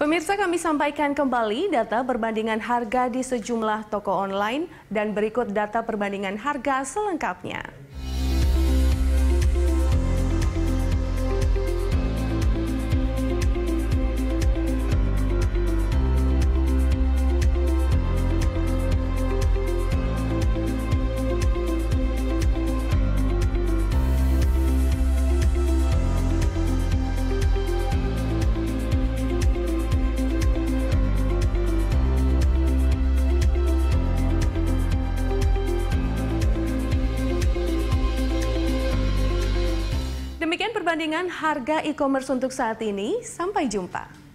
Pemirsa, kami sampaikan kembali data perbandingan harga di sejumlah toko online dan berikut data perbandingan harga selengkapnya. Demikian perbandingan harga e-commerce untuk saat ini. Sampai jumpa.